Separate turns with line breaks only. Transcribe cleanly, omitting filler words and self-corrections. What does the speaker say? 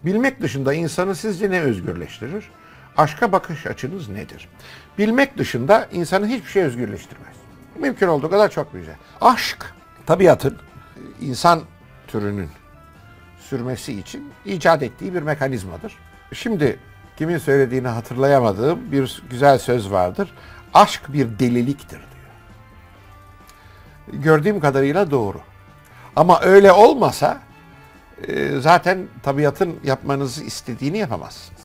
Bilmek dışında insanı sizce ne özgürleştirir? Aşka bakış açınız nedir? Bilmek dışında insanı hiçbir şey özgürleştirmez. Mümkün olduğu kadar çok güzel. Aşk, tabiatın, insan türünün sürmesi için icat ettiği bir mekanizmadır. Şimdi kimin söylediğini hatırlayamadığım bir güzel söz vardır. Aşk bir deliliktir diyor. Gördüğüm kadarıyla doğru. Ama öyle olmasa zaten tabiatın yapmanızı istediğini yapamazsınız.